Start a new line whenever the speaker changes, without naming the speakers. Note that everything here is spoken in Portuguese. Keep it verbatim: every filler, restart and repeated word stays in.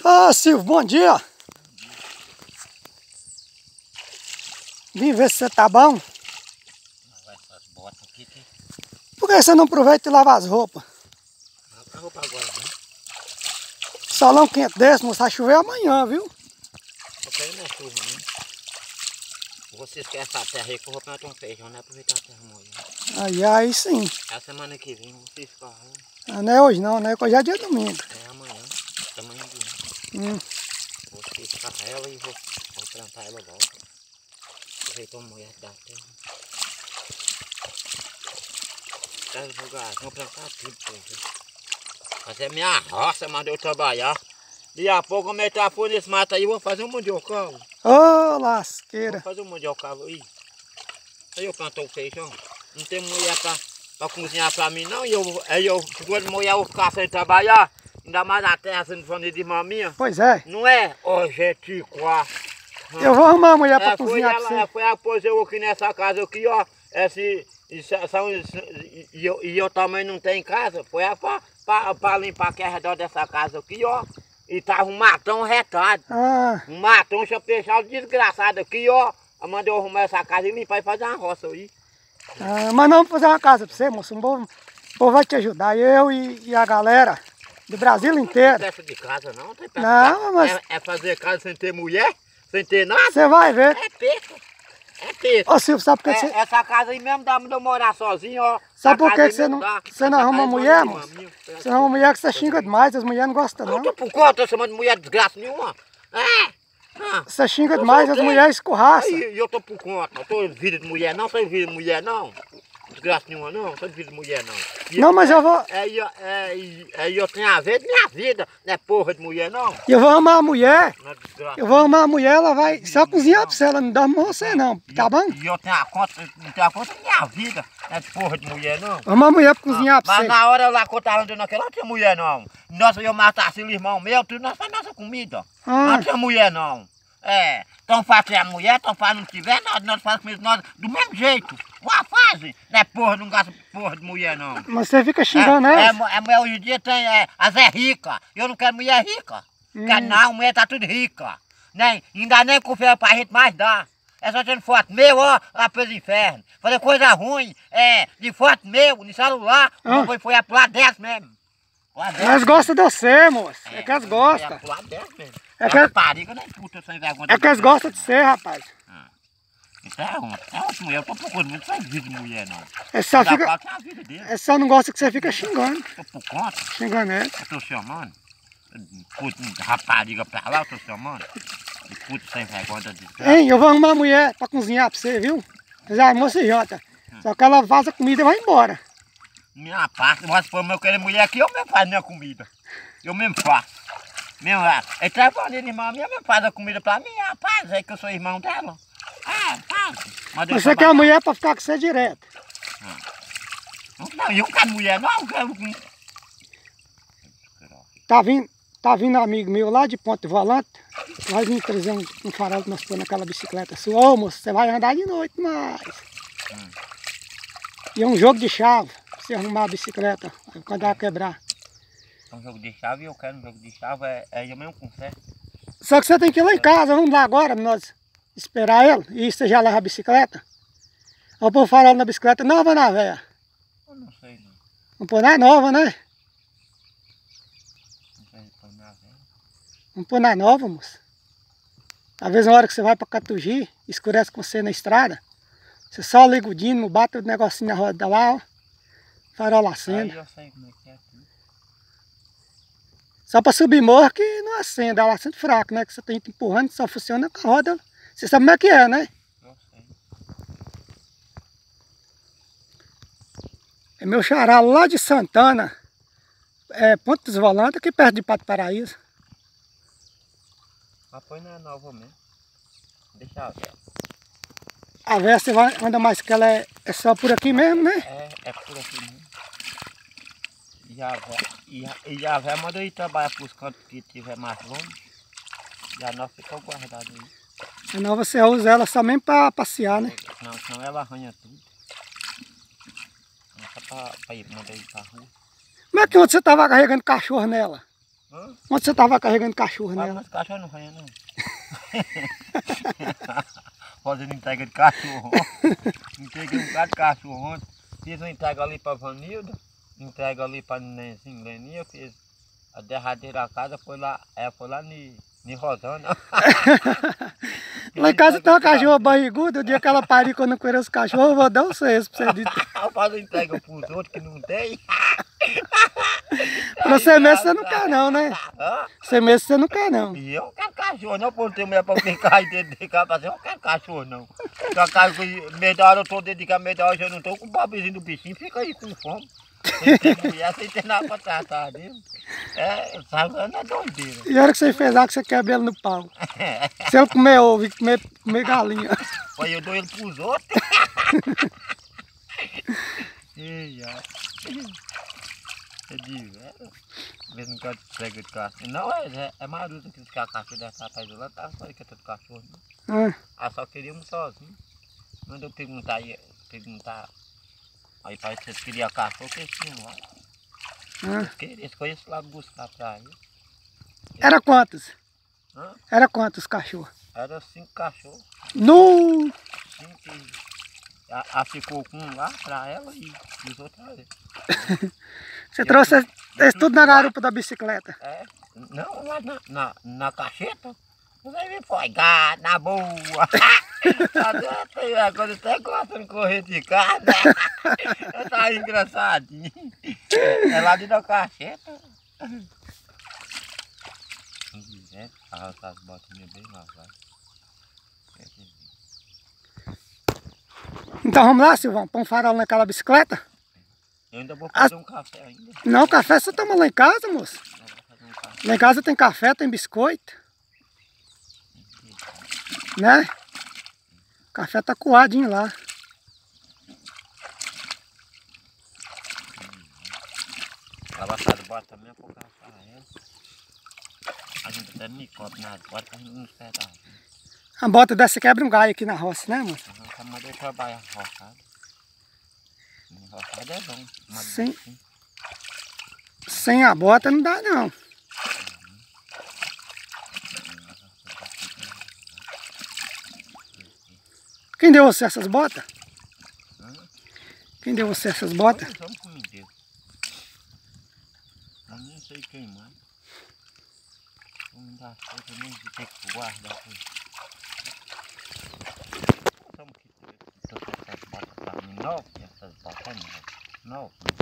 Ah, Silvio, bom dia. Vim ver se você tá bom.
Essas botas aqui que...
Por que você não aproveita e lava as roupas?
A roupa agora, né?
Solão quente desse, moço, vai chover amanhã, viu?
Eu quero não é chuva, né? Você esquece a terra aí que eu vou plantar um feijão, né? Aproveitar a terra molhada.
Aí, aí sim.
É a semana que vem, você escorre.
Ah, não é hoje não, né? Hoje é dia domingo.
É amanhã, amanhã que vem.
Hum.
Vou fiscar ela e vou, vou plantar ela logo. Aproveitar uma mulher da terra. Deve jogar, vou plantar tudo pra ver. Mas é minha roça, mandou eu trabalhar. Daqui a pouco eu meto a folha nesse mato aí e vou fazer um mandiocal.
Ô, oh, lasqueira.
Vou fazer um mandiocal aí. Aí eu planto o feijão. Não tem mulher pra, pra cozinhar pra mim não. E eu, aí eu, quando mulher eu ficar sem trabalhar, ainda mais na terra sendo família de irmã minha.
Pois é.
Não é? Ô, gente, quá.
Eu vou arrumar uma mulher pra
é,
cozinhar
ela,
pra você.
Foi ela pôs eu aqui nessa casa aqui, ó. Esse, esse, essa, e, e, eu, e eu também não tenho casa. Foi ela pra, pra, pra limpar aqui ao redor dessa casa aqui, ó. E tava um matão retado.
Ah.
Um matão chapechado desgraçado aqui, ó. Eu mandei eu arrumar essa casa e limpar e fazer uma roça aí.
Ah, mas não vamos fazer uma casa pra você, moço. O povo, o povo vai te ajudar. Eu e, e a galera do Brasil inteiro.
Não é peça de casa não, tem peça
Não,
de casa.
mas...
É, é fazer casa sem ter mulher? Sem ter nada?
Você vai ver.
É peça. É peça.
Ô Silvio, sabe por que
é,
você...
Essa casa aí mesmo dá pra eu morar sozinho, ó.
Sabe por que
que
você não, você não arruma mulher, moço? Você não arruma mulher que você xinga demais, as mulheres não gostam
Eu
não.
tô por conta, chamando de mulher desgraça nenhuma. É. Ah,
você xinga demais, as mulheres escorraçam.
E eu tô por conta, não tô vida de mulher não, tô vida de mulher não. Desgraça nenhuma não, tô vida de mulher não. E
não, mas
é,
eu vou...
É, é, é, é, eu tenho a ver de minha vida, não é porra de mulher não.
Eu vou arrumar a mulher,
Não é desgraça.
eu vou arrumar a mulher, ela vai só cozinhar pra você, ela não dorme com você não, tá bom?
E eu tenho a conta, não tenho a conta da minha vida, não é de porra de mulher não.
Arrumar a mulher pra cozinhar pra
Mas
você.
na hora lá que eu tava andando naquela, não tinha mulher não. Nós eu matasse o irmão meu, tudo nós faz nossa comida.
Ah.
Não tinha mulher não. É, tão fácil é a mulher, tão fácil não tiver, nós, nós fazemos comida nós do mesmo jeito. Uma fase, não é porra, não gasta porra de mulher não.
Mas você fica xingando
é,
ela?
é, a mulher hoje em dia tem, é, as é rica, eu não quero mulher rica.
Hum.
Quero não, mulher tá tudo rica. Nem, ainda nem confia pra gente mais dá. É só tendo foto meu, ó, lá pelos infernos. Fazer coisa ruim, é, de foto meu, de celular,
Ah.
foi, foi pro lado dessa mesmo.
Elas gostam de você, moço. É, é que elas gostam.
É pro lado dessa mesmo.
É que,
rapariga, nem puta sem vergonha.
é que elas gostam de você, rapaz.
Ah. Isso é uma, é uma mulher, eu tô procurando muito sem vida de mulher não.
É só,
Cada
fica,
qual tem a vida dele.
é só não gosta que você fica xingando.
Tô por conta,
Xingando ela.
eu tô chamando. Puta, rapariga pra lá, eu tô chamando. E puta sem vergonha da desgraça.
Hein, eu vou arrumar a mulher pra cozinhar pra você, viu? Já é moça Jota. Só que ela faz a comida e vai embora.
Minha parte, mas se for eu querer mulher aqui, eu mesmo faço minha comida. Eu mesmo faço. Mesmo lá. Ele trabalha de irmã minha, mesmo faz a comida pra mim, rapaz, é que eu sou irmão dela. É, faz. Mas
Mas você quer a mulher pra ficar com você direto.
Não, não, eu não quero mulher, não, eu quero...
Tá vindo, tá vindo um amigo meu lá de Ponte Volante. Vai vir trazer um, um farol que nós põe naquela bicicleta sua. Ô moço, você vai andar de noite mais. Hum. E é um jogo de chave, pra você arrumar a bicicleta, quando ela quebrar.
Um jogo de chave, eu quero um jogo de chave, é, é eu mesmo conserto.
Só que você tem que ir lá em casa, vamos lá agora, nós esperar ele, e você já leva a bicicleta. Vamos pôr o farol na bicicleta nova ou na velha?
Eu não sei não.
Vamos pôr na nova, né?
Não sei se põe na velha.
Vamos pôr na nova, moço. Talvez na hora que você vai para Catugi, escurece com você na estrada, você só liga o dínamo, bate o negocinho na roda lá, ó, farol acende.
Aí eu sei como é que é tudo.
Só para subir morro que não acende, ela acende fraco, né? Que você tem que ir empurrando, só funciona com a roda. Você sabe como é que é, né?
Eu sei.
É meu xará lá de Santana, é Ponte dos Volantes, aqui perto de Pato Paraíso.
Mas põe na nova mesmo. Deixa a velha.
A véia você vai, anda mais que ela é, é só por aqui mesmo, né?
É, é por aqui mesmo. E a véia, e a, e a véia manda eu ir trabalhar para os cantos que tiver mais longe. E a nova ficou guardada aí.
Senão você usa ela só mesmo para passear, né?
Não, senão ela arranha tudo. Não, só para ir, mandar ir para a rua.
Como é que ontem você estava carregando cachorro nela?
Hã?
Onde você estava carregando cachorro
Ah,
nela?
mas cachorro não ganha não. Fazendo entrega de cachorro. Entreguei um bocado de cachorro ontem. Fiz uma entrega ali para Vanilda. Entrega ali para Nenenzinho, Leninha. Fiz a derradeira casa, foi lá, é, foi lá em Rosana.
Lá em casa tem uma cachorra barriguda, o dia que ela parir quando eu não conheço os cachorros, eu vou dar um cesto pra você. De...
Eu faço entrega pros outros que não tem.
Pra você mesmo você não quer não, né?
Hã?
Você mesmo você não quer não.
E eu não quero cachorro, não, porque eu tenho mulher pra ficar aí dentro de casa, mas eu não quero cachorro, não. Já casa, meia da hora eu tô dentro de casa, meia da hora eu não tô com o pobrezinho do bichinho, fica aí com fome. Sem ter mulher, sem ter nada pra tratar dele. É, sabe, não é doideira.
E a hora que você fez lá que você quebra ele no pau. Se ele comer ovo e comer, comer galinha.
Aí eu dou ele pros outros. Ei, ó. É diverso. Vez em quando pega de cachorro. Não, é, é, é Maruta que fica a cachorro dessa rapaz lá, tá só aí que eu tô de cachorro. Né?
Ah,
Ah, só queríamos sozinho. Quando eu perguntar aí, perguntar. Aí parece que eles queriam cachorro, que eles tinham lá.
ah.
Eles queriam, eles conhecem lá buscar pra ele.
Era quantos?
Hã?
Era quantos cachorros?
Era cinco cachorros.
No!
Cinco que a, a ficou com um lá pra ela e, e os outros ali.
Você trouxe esse tudo na garupa da bicicleta.
É, não, lá na, na, na cacheta. Você me foi gato, na boa. Agora até gosta de correr de casa. Tá engraçadinho. É lá dentro da cacheta. É, as botinhas bem lavadas.
Então vamos lá, Silvão, pôr um farol naquela bicicleta?
Eu ainda vou fazer As... um café ainda.
Não, café você toma lá em casa, moço. Um lá em casa tem café, tem biscoito. Né? O café tá coadinho lá.
Ela de bota também é por café ela. A gente até me cobre nas botas pra gente não esperar.
A bota dessa quebra um galho aqui na roça, né, moço?
Uhum, tá mandando trabalhar roçado. Roçado é bom.
Sem,
assim.
sem a bota não dá, não. Quem deu você essas botas?
Hum?
Quem deu você essas botas?
Eu não me deu. Eu nem sei quem mais. Não me dá coisa, eu nem sei ter que guardar coisa. Essas botas pra mim, nove, essas botas é nove. Nove.